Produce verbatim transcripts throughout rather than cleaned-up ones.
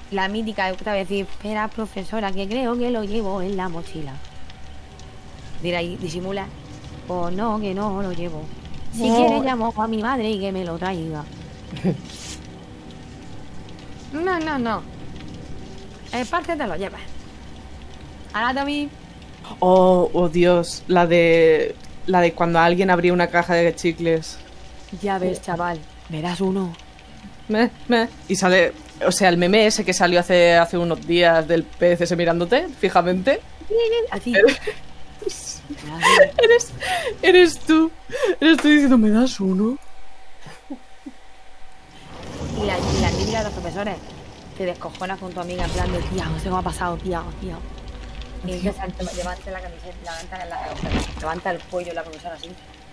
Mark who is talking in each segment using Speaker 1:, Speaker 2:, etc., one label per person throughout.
Speaker 1: La mítica otra vez decir, espera, profesora, que creo que lo llevo en la mochila. Dirá ahí, disimula. Pues no, que no lo llevo. Si no. Quiere llamo a mi madre y que me lo traiga. No, no, no. El parte te lo llevas. Anatomy.
Speaker 2: Oh, oh Dios, la de la de cuando alguien abría una caja de chicles.
Speaker 1: Ya ves, chaval, me das uno.
Speaker 2: Me, me. Y sale, o sea, el meme ese que salió hace hace unos días del pez ese mirándote fijamente.
Speaker 1: Así.
Speaker 2: Eres, eres, eres tú. Eres tú diciendo, ¿me das uno?
Speaker 1: Y la, y la típica de los profesores te descojonas con tu amiga en plan de tía, no sé cómo ha pasado, tía, tía. Y entonces levanta la camiseta, levanta, la, levanta el cuello la profesora así.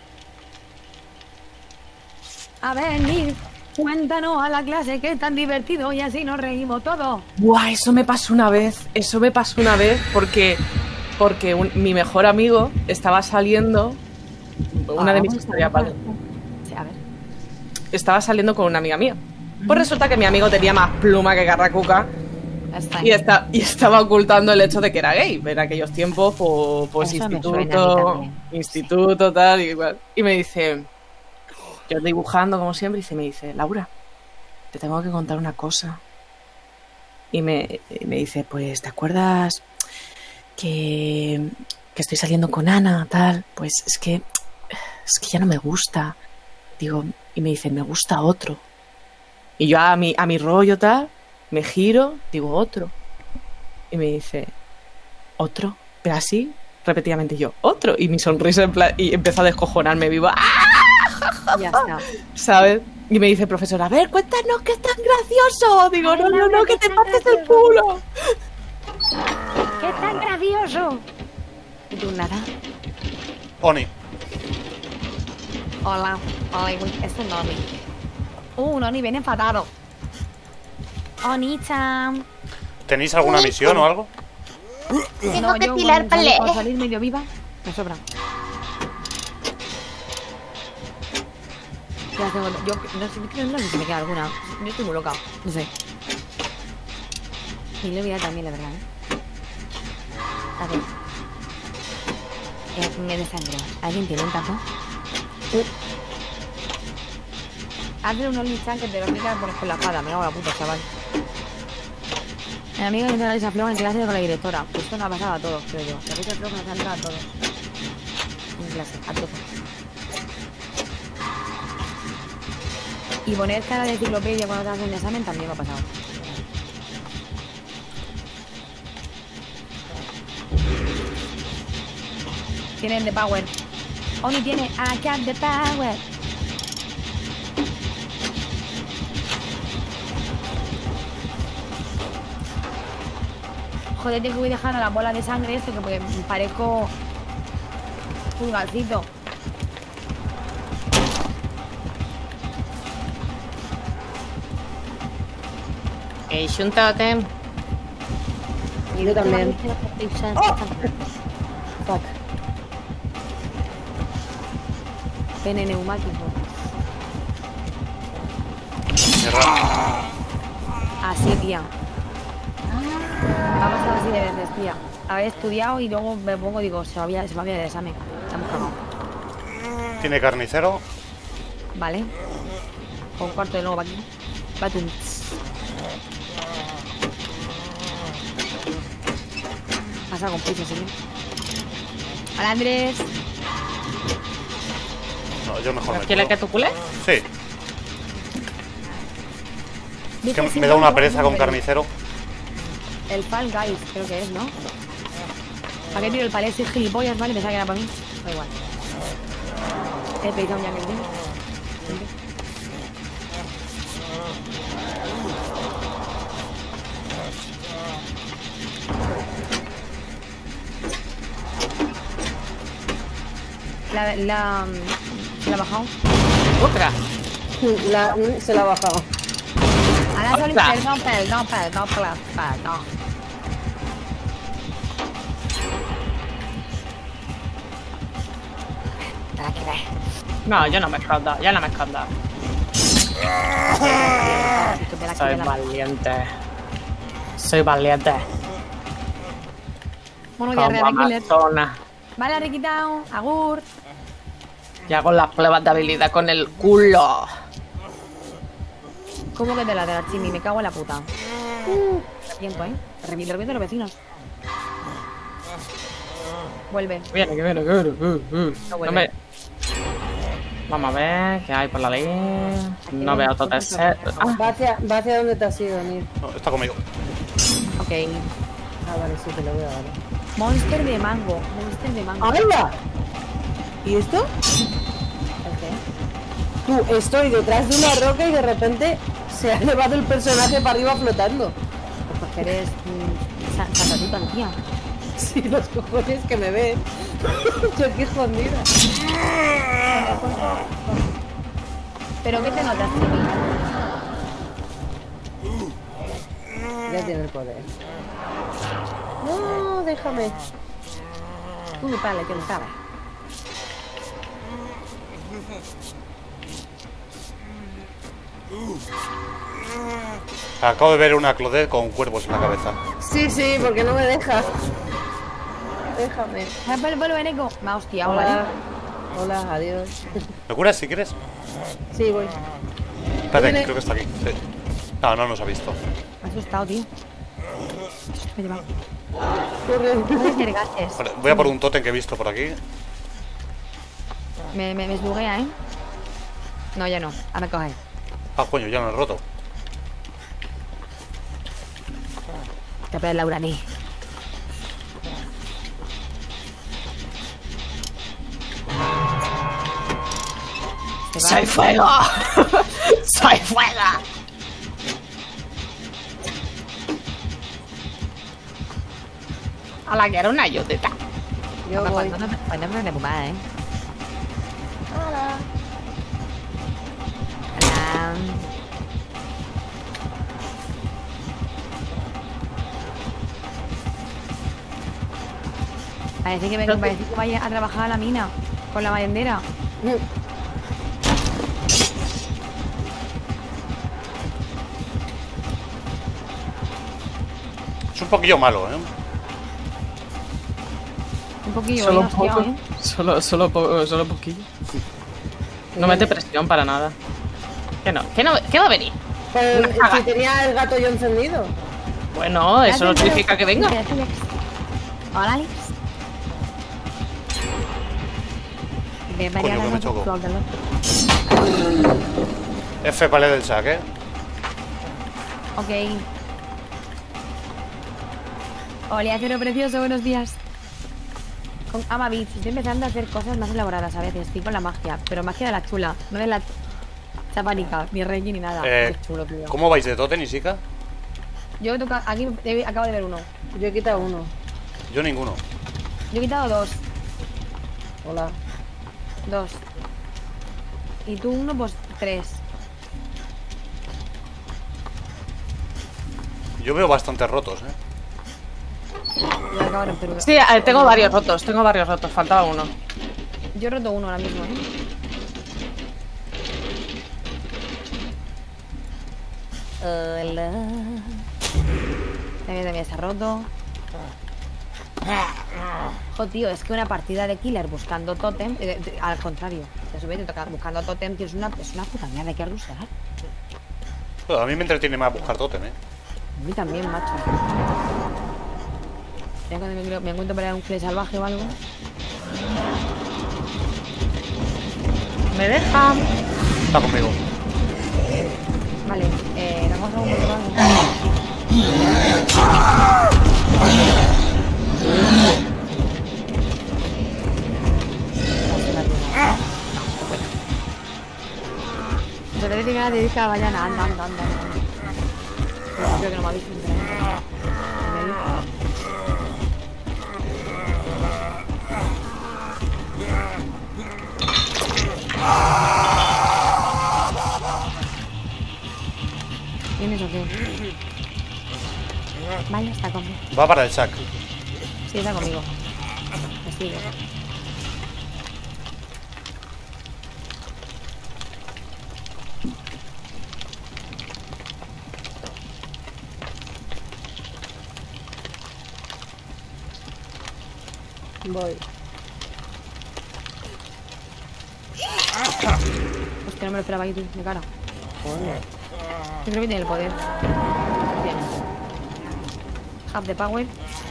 Speaker 1: A ver, Nid, cuéntanos a la clase que es tan divertido y así nos reímos todos.
Speaker 2: Buah, eso me pasó una vez. Eso me pasó una vez porque, porque un, mi mejor amigo estaba saliendo. Una ah, de mis historias, ¿vale?
Speaker 1: Sí, a ver.
Speaker 2: Estaba saliendo con una amiga mía. Pues resulta que mi amigo tenía más pluma que Carracuca. Y, está, y estaba ocultando el hecho de que era gay. En aquellos tiempos, pues, pues instituto, instituto, tal, y igual. Y me dice, yo dibujando como siempre, y se me dice, Laura, te tengo que contar una cosa. Y me, y me dice, pues, ¿te acuerdas que, que estoy saliendo con Ana, tal? Pues es que, es que ya no me gusta. Digo, y me dice, me gusta otro. Y yo a mi, a mi rollo, tal, me giro, digo, otro. Y me dice, ¿otro? Pero así, repetidamente yo, ¿otro? Y mi sonrisa en plan, y empezó a descojonarme vivo. ¡Ah!
Speaker 1: Ya está.
Speaker 2: ¿Sabes? Y me dice, profesor, a ver, cuéntanos que es tan gracioso. Digo, no, no, no, que te partes el culo.
Speaker 1: ¡Qué tan gracioso! ¿Y tú nada?
Speaker 3: Oni.
Speaker 1: Hola. Hola, este es Noni. Uh, Noni viene enfadado. Oni-chan.
Speaker 3: ¿Tenéis alguna misión o algo?
Speaker 4: Tengo
Speaker 1: no,
Speaker 4: que
Speaker 1: yo,
Speaker 4: tirar
Speaker 1: bueno,
Speaker 4: palé.
Speaker 1: Por salir medio viva, me sobra. Ya tengo, yo no sé, creo, no sé si me queda alguna. Yo estoy muy loca, no sé. Y le voy a dar también, la verdad, ¿eh? A ver. Eh, me desangro. ¿Alguien tiene un tapo? Uh. Hazle un Oli-chan que te lo explica por con la espada. Me hago la puta, chaval. Mi amigo entra a desafío en clase con la directora. Pues esto no ha pasado a todos, creo yo. Se creo que nos ha entrado a todos. En clase, a todos. Y poner cara de enciclopedia cuando te hacen un examen también me ha pasado. Tiene el de power. Oni tiene I got the power. Joder, tengo que voy dejando la bola de sangre esto, que porque me parezco un galcito.
Speaker 2: Es un tótem.
Speaker 1: Y yo también. Oh. Fuck. Pene neumático. Así, tía. Vamos a ver si de veces, tía. Haber estudiado y luego me pongo, digo, se me había, se me había el examen. Estamos cagados.
Speaker 3: Tiene carnicero.
Speaker 1: Vale. Con un cuarto de nuevo aquí. Batum. Pasa con prisa, señor. Hola, Andrés.
Speaker 3: No, yo mejor me
Speaker 2: ¿Quieres que tu culé?
Speaker 3: Sí. Es que me da una pereza con carnicero.
Speaker 1: El Fall Guys, creo que es, ¿no? ¿Para qué tiro el palé? Soy gilipollas, ¿vale? Pensaba que era para mí. Da igual. He pedido ya que el tengo. La, la... ¿Se la ha bajado?
Speaker 2: Otra.
Speaker 5: La, se la ha bajado.
Speaker 1: Ahora solo perdón, perdón, perdón, perdón, perdón.
Speaker 2: No, yo no me escondo, ya no me escondo. Soy valiente. Soy valiente.
Speaker 1: Bueno,
Speaker 2: Como
Speaker 1: guerrera killer.
Speaker 2: amazona.
Speaker 1: Vale, requitado. Agur.
Speaker 2: Y hago las pruebas de habilidad con el culo.
Speaker 1: ¿Cómo que te la de la chimi? Me cago en la puta. Uh, reviento, ¿eh? Reviento, reviento a los vecinos. Vuelve.
Speaker 2: Viene, que viene, que viene. Uh, uh.
Speaker 1: No
Speaker 2: No
Speaker 1: vuelve.
Speaker 2: me... Vamos a ver qué hay por la ley. No veo todo ese. Ah,
Speaker 5: Va hacia, va hacia donde te has ido, Nir.
Speaker 3: No, está conmigo.
Speaker 1: Ok.
Speaker 5: Ah, vale, sí, te lo veo ahora.
Speaker 1: Monster de mango. Monster de mango.
Speaker 5: ¡Hala! ¿Y esto?
Speaker 1: ¿El qué?
Speaker 5: Tú, estoy detrás de una roca y de repente se ha elevado el personaje para arriba flotando.
Speaker 1: Pues porque eres mm, sa- Santa Tuta, tía.
Speaker 5: Sí, los cojones que me ven. Yo aquí escondida.
Speaker 1: ¿Pero qué te notas, Chimi?
Speaker 5: Ya tiene el poder. No, déjame.
Speaker 1: Tú, vale, que lo sabes.
Speaker 3: Acabo de ver una Claudette con cuervos en la cabeza.
Speaker 5: Sí, sí, porque no me deja. Déjame.
Speaker 1: Vuelve, vuelve, Neko. Me ha hostiado,
Speaker 5: Hola.
Speaker 1: ¿vale?
Speaker 5: Hola, adiós.
Speaker 3: ¿Me curas si quieres?
Speaker 5: Sí, voy.
Speaker 3: Espérate,
Speaker 5: Viene.
Speaker 3: creo que está aquí. Sí. No, no nos ha visto.
Speaker 1: Me ha asustado, tío. Me lleva.
Speaker 5: Corre.
Speaker 1: No hacer gases.
Speaker 3: Vale, voy a por un tótem que he visto por aquí.
Speaker 1: Me, me, me esbuguea, ¿eh? No, ya no. A me coge.
Speaker 3: Ah, coño, ya lo he roto.
Speaker 1: Te apela Laura ni.
Speaker 2: ¡Soy fuego! ¡Soy fuego! A la que era una ayudita.
Speaker 5: Yo voy.
Speaker 1: Cuando no te cuando no te fumada, ¿eh?
Speaker 5: Hola.
Speaker 1: Hola. Parece que, vengo, parece que vaya a trabajar a la mina con la mayendera.
Speaker 3: Es un poquillo malo, ¿eh?
Speaker 1: Un poquillo,
Speaker 2: Solo
Speaker 1: ¿eh?
Speaker 2: poco.
Speaker 1: Hostiao, ¿eh?
Speaker 2: Solo, solo, po- solo poquillo. No mete presión para nada. Que no, que no, que va a venir.
Speaker 5: Pero
Speaker 2: Una caga.
Speaker 5: si tenía el gato yo encendido.
Speaker 2: Bueno, eso no
Speaker 1: Gracias,
Speaker 2: significa que venga.
Speaker 1: Gracias, Alex. Hola, Alex.
Speaker 3: Coño, que me choco.
Speaker 1: choco.
Speaker 3: F palé del sac, ¿eh?
Speaker 1: Ok. Hola, cero precioso, buenos días. Con Amabits, estoy empezando a hacer cosas más elaboradas a veces. Estoy con la magia, pero magia de la chula, no de la chapánica, ni reiki ni nada.
Speaker 3: Eh,
Speaker 1: Qué chulo, tío.
Speaker 3: ¿Cómo vais de Totem, Isica?
Speaker 1: Yo toca, aquí he- acabo de ver uno.
Speaker 5: Yo he quitado uno.
Speaker 3: Yo ninguno.
Speaker 1: Yo he quitado dos.
Speaker 5: Hola.
Speaker 1: Dos. Y tú uno, pues tres.
Speaker 3: Yo veo bastantes rotos, ¿eh?
Speaker 1: Yo acabo de romper uno.
Speaker 2: Sí, eh, tengo varios rotos, tengo varios rotos, faltaba uno.
Speaker 1: Yo he roto uno ahora mismo, ¿eh? Hola. También, también está roto. Jo, tío, es que una partida de killer buscando totem, eh, de- al contrario, te subes y te toca buscando totem, tío, es una, es una puta mierda, hay que alusar.
Speaker 3: Bueno, a mí me entretiene más buscar Totem, ¿eh?
Speaker 1: A mí también, macho. Ya cuando me, me encuentro por ahí un killer salvaje o algo.
Speaker 2: Me deja.
Speaker 3: Está conmigo.
Speaker 1: Vale, eh, nos vamos a un poco. Se te dice que te dice a vayan, anda, anda, anda. Pero creo que no me ha visto. ¿Tienes o qué? Vale, está conmigo.
Speaker 3: Va para el sac.
Speaker 1: Sí, está conmigo. Me sigue.
Speaker 5: Voy.
Speaker 1: Hostia, no me lo esperaba ahí, tú, de cara.
Speaker 5: Coño.
Speaker 1: Yo creo que tiene el poder. Bien. Half the power.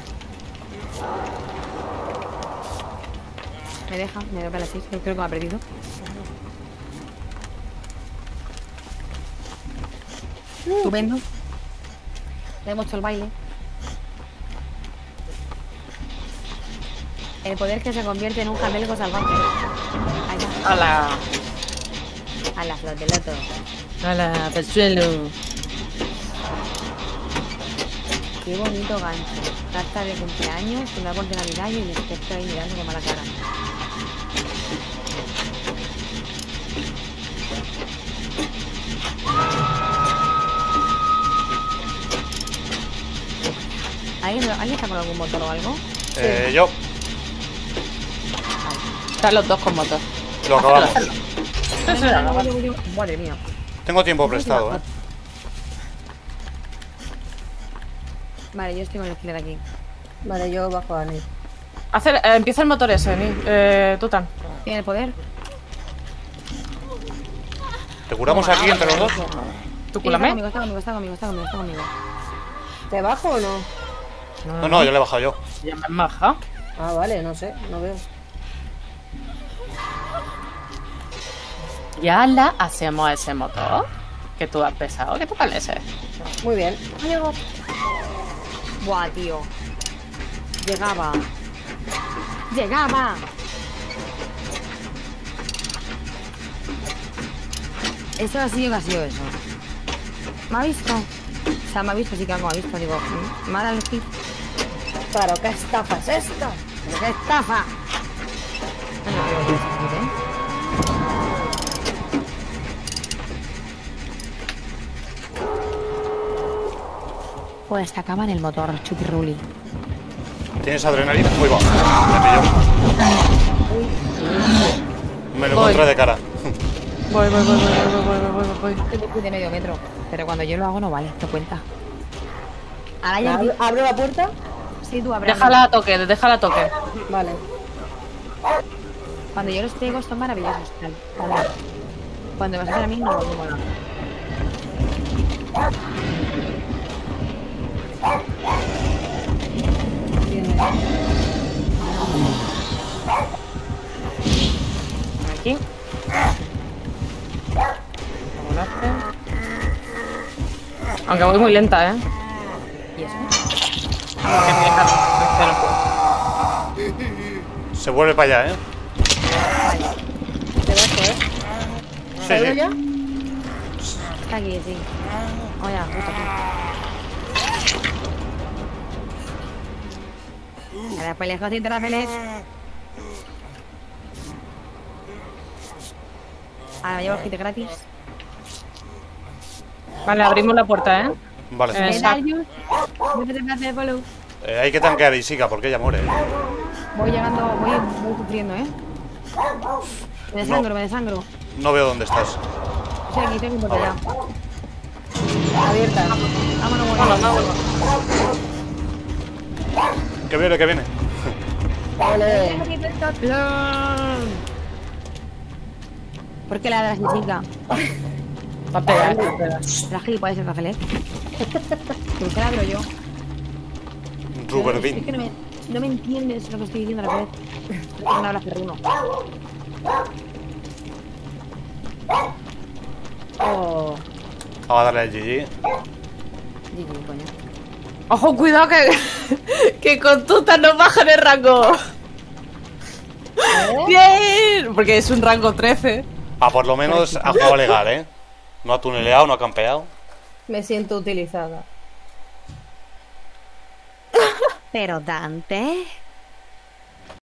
Speaker 1: Me deja, me toca a las seis. Creo que me ha perdido. Estupendo. Le hemos hecho el baile. El poder que se convierte en un jamelgo salvaje. Allá.
Speaker 2: A la...
Speaker 1: A la floteloto.
Speaker 2: A la del suelo.
Speaker 1: Qué bonito gancho. Carta de cumpleaños, un árbol de Navidad y el espectro ahí mirando con mala cara. ¿Alguien, ¿Alguien está con algún motor o algo?
Speaker 3: Eh, yo.
Speaker 2: Están los dos con motor.
Speaker 3: Lo acabamos.
Speaker 1: Madre mía.
Speaker 3: Tengo tiempo prestado, eh.
Speaker 1: Vale, yo estoy con el killer aquí.
Speaker 5: Vale, yo bajo a Ni.
Speaker 2: Hacer, eh, empieza el motor ese, Ni. Eh, Tutan.
Speaker 1: ¿Tiene el poder?
Speaker 3: ¿Te curamos aquí entre los dos?
Speaker 2: ¿Tú
Speaker 1: Está
Speaker 2: cúlame?
Speaker 1: conmigo, está conmigo, está conmigo, está conmigo, está conmigo.
Speaker 5: ¿Te bajo o no?
Speaker 3: No, no, yo le he bajado yo.
Speaker 2: Ya me maja.
Speaker 5: Ah, vale, no sé, no veo.
Speaker 2: Ya la hacemos ese motor. Que tú has pesado. ¿Qué te parece?
Speaker 5: Muy bien.
Speaker 1: Buah, tío. Llegaba. Llegaba. Eso ha sido que ha sido eso. ¿Me ha visto? O sea, me ha visto, sí que algo me ha visto. Digo, ¿me ha dado el hit?
Speaker 5: Claro, ¿qué estafa es esta?
Speaker 1: ¿Pero qué estafa? No, no, no, no, no, no. Pues se acaba en el motor, chupirruli.
Speaker 3: ¿Tienes adrenalina? Uy, va. Me pilló. Me lo encontré de cara.
Speaker 2: Voy, voy, voy, voy, voy, voy, voy, voy.
Speaker 1: Tengo de medio metro. Pero cuando yo lo hago no vale, no cuenta. Ahora ya...
Speaker 5: ¿Abro, ¿Abro la puerta?
Speaker 1: Sí, tú abres.
Speaker 2: Déjala a toque, déjala a toque.
Speaker 5: Vale.
Speaker 1: Cuando yo los pego son maravillosos. Vale. Cuando me vas a hacer a mí no me mola.
Speaker 2: Aquí. Aunque voy muy lenta, ¿eh?
Speaker 1: ¿Y eso?
Speaker 2: Que me deja-
Speaker 3: Se vuelve para allá, ¿eh?
Speaker 5: Te bajo, ¿eh?
Speaker 3: Sí,
Speaker 5: ¿Salgo
Speaker 3: sí.
Speaker 5: ya?
Speaker 1: Está aquí, sí. Oye, justo aquí. Ahora después lejos de Trafeles. Ahora me llevo el hit gratis.
Speaker 2: Vale, abrimos la puerta, ¿eh?
Speaker 3: Vale.
Speaker 2: Eh,
Speaker 1: ¿Qué tal, Jus? Muchas gracias, Polo.
Speaker 3: Eh, hay que tanquear a Isica porque ella muere, ¿eh?
Speaker 1: Voy llegando, voy, voy sufriendo, ¿eh? Me desangro,
Speaker 3: No.
Speaker 1: me desangro.
Speaker 3: No veo dónde estás.
Speaker 1: Estoy aquí, tengo un botella.
Speaker 5: Abierta.
Speaker 1: Vámonos,
Speaker 2: Vámonos,
Speaker 1: vámonos.
Speaker 2: vámonos.
Speaker 3: Que viene, que viene.
Speaker 5: Ole.
Speaker 1: ¿Por qué ladras, chica?
Speaker 2: Va a pegar, va a pegar.
Speaker 1: La gilipollas es Rafael. Que usted ladro yo. Es
Speaker 3: Ruberdin.
Speaker 1: que no me, no me entiendes lo que estoy diciendo, Rafael. Es que no hablas perruno.
Speaker 5: Oh.
Speaker 3: Vamos a darle al G G.
Speaker 1: Digo, coño.
Speaker 2: Ojo, cuidado que, que con Tutan nos bajan el rango.
Speaker 5: ¿Eh?
Speaker 2: Bien, porque es un rango trece.
Speaker 3: Ah, por lo menos ha jugado legal, ¿eh? No ha tuneleado, no ha campeado.
Speaker 5: Me siento utilizada.
Speaker 1: Pero Dante...